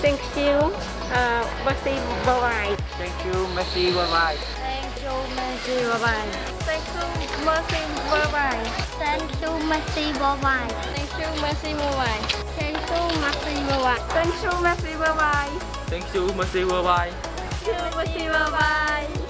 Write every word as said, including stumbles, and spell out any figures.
Thank you. Uh, merci, bye bye. Thank you, merci, bye bye. Thank you, merci, bye bye. Thank you, merci, bye bye. Thank you, merci, bye bye. Thank you, merci, bye bye. Thank you, merci, bye bye. Thank you, merci, bye bye. Thank you, merci, bye bye. Thank you, merci, bye bye.